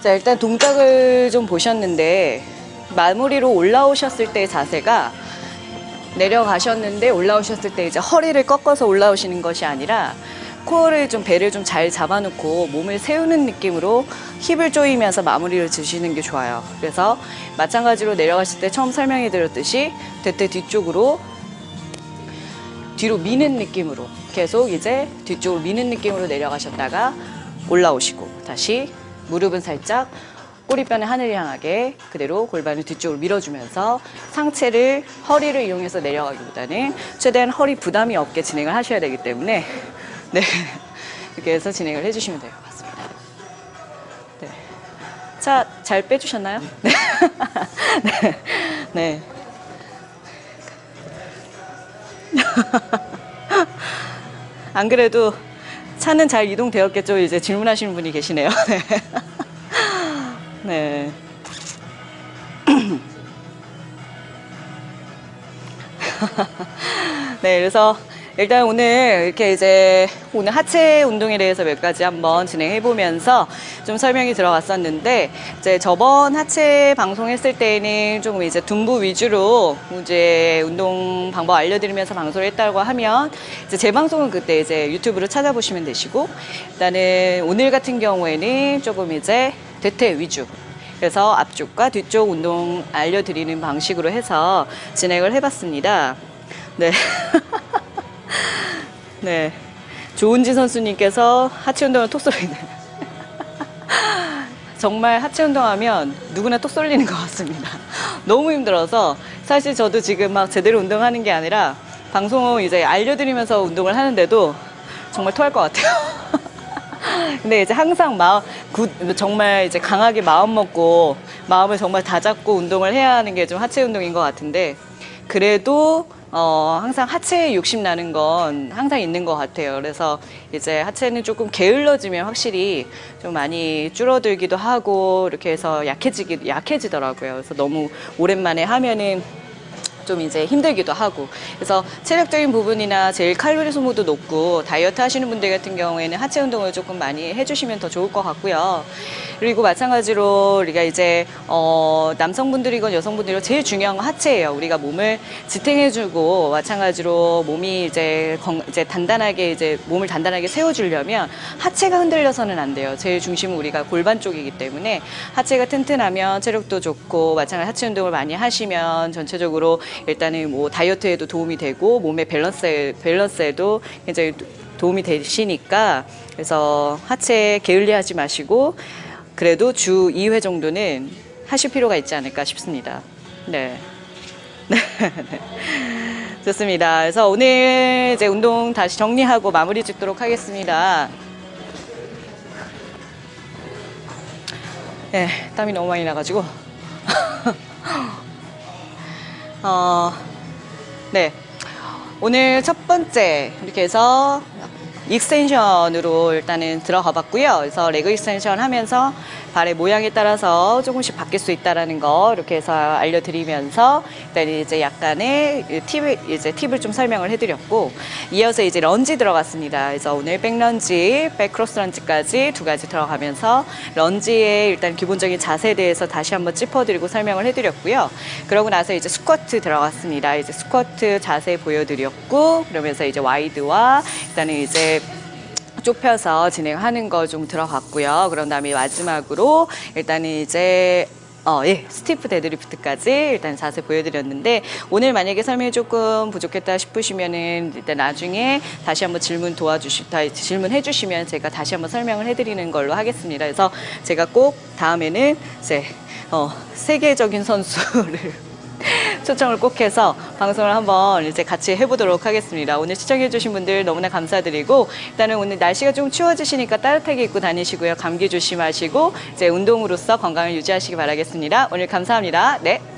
자, 일단 동작을 좀 보셨는데 마무리로 올라오셨을 때 자세가 내려가셨는데 올라오셨을 때 이제 허리를 꺾어서 올라오시는 것이 아니라 코어를 좀 배를 좀 잘 잡아놓고 몸을 세우는 느낌으로 힙을 조이면서 마무리를 주시는 게 좋아요. 그래서 마찬가지로 내려가실 때 처음 설명해 드렸듯이 대퇴 뒤쪽으로 뒤로 미는 느낌으로 계속 이제 뒤쪽으로 미는 느낌으로 내려가셨다가 올라오시고 다시 무릎은 살짝 꼬리뼈는 하늘 향하게 그대로 골반을 뒤쪽으로 밀어주면서 상체를 허리를 이용해서 내려가기보다는 최대한 허리 부담이 없게 진행을 하셔야 되기 때문에 네 이렇게 해서 진행을 해주시면 될 것 같습니다. 네. 자, 잘 빼주셨나요? 네. 네. 네. 안 그래도 차는 잘 이동되었겠죠. 이제 질문하시는 분이 계시네요. 네. 네. 네, 그래서 일단 오늘 이렇게 이제 오늘 하체 운동에 대해서 몇 가지 한번 진행해 보면서 좀 설명이 들어갔었는데 이제 저번 하체 방송했을 때는 조금 이제 둔부 위주로 이제 운동 방법 알려드리면서 방송을 했다고 하면 이제 제 방송은 그때 이제 유튜브로 찾아보시면 되시고 일단은 오늘 같은 경우에는 조금 이제 대퇴 위주 그래서 앞쪽과 뒤쪽 운동 알려드리는 방식으로 해서 진행을 해봤습니다. 네. 네. 조은지 선수님께서 하체 운동은 톡 쏠리네. 정말 하체 운동하면 누구나 톡 쏠리는 것 같습니다. 너무 힘들어서 사실 저도 지금 막 제대로 운동하는 게 아니라 방송을 이제 알려드리면서 운동을 하는데도 정말 토할 것 같아요. 근데 이제 항상 정말 이제 강하게 마음 먹고 마음을 정말 다잡고 운동을 해야 하는 게 좀 하체 운동인 것 같은데 그래도 항상 하체에 욕심 나는 건 항상 있는 것 같아요. 그래서 이제 하체는 조금 게을러지면 확실히 좀 많이 줄어들기도 하고 이렇게 해서 약해지더라고요. 그래서 너무 오랜만에 하면은 좀 이제 힘들기도 하고 그래서 체력적인 부분이나 제일 칼로리 소모도 높고 다이어트 하시는 분들 같은 경우에는 하체 운동을 조금 많이 해주시면 더 좋을 것 같고요. 그리고 마찬가지로 우리가 이제 남성분들이건 여성분들이건 제일 중요한 건 하체예요. 우리가 몸을 지탱해주고 마찬가지로 몸이 이제 단단하게 이제 몸을 단단하게 세워주려면 하체가 흔들려서는 안 돼요. 제일 중심은 우리가 골반 쪽이기 때문에 하체가 튼튼하면 체력도 좋고 마찬가지로 하체 운동을 많이 하시면 전체적으로 일단은 뭐 다이어트에도 도움이 되고 몸의 밸런스에도 굉장히 도움이 되시니까 그래서 하체 게을리하지 마시고 그래도 주 2회 정도는 하실 필요가 있지 않을까 싶습니다. 네. 네. 좋습니다. 그래서 오늘 이제 운동 다시 정리하고 마무리 짓도록 하겠습니다. 네, 땀이 너무 많이 나가지고. 네. 오늘 첫 번째 이렇게 해서 익스텐션으로 일단은 들어가 봤고요. 그래서 레그 익스텐션 하면서 발의 모양에 따라서 조금씩 바뀔 수 있다라는 거 이렇게 해서 알려드리면서 일단 이제 약간의 팁을 좀 설명을 해드렸고 이어서 이제 런지 들어갔습니다. 그래서 오늘 백런지, 백크로스 런지까지 두 가지 들어가면서 런지의 일단 기본적인 자세에 대해서 다시 한번 짚어드리고 설명을 해드렸고요. 그러고 나서 이제 스쿼트 들어갔습니다. 이제 스쿼트 자세 보여드렸고 그러면서 이제 와이드와 일단은 이제 좁혀서 진행하는 거 좀 들어갔고요. 그런 다음에 마지막으로 일단은 이제 스티프 데드리프트까지 일단 자세 보여드렸는데 오늘 만약에 설명이 조금 부족했다 싶으시면은 일단 나중에 다시 한번 질문해 주시면 제가 다시 한번 설명을 해드리는 걸로 하겠습니다. 그래서 제가 꼭 다음에는 이제 세계적인 선수를 초청을 꼭 해서 방송을 한번 이제 같이 해보도록 하겠습니다. 오늘 시청해주신 분들 너무나 감사드리고 일단은 오늘 날씨가 좀 추워지시니까 따뜻하게 입고 다니시고요. 감기 조심하시고 이제 운동으로서 건강을 유지하시기 바라겠습니다. 오늘 감사합니다. 네.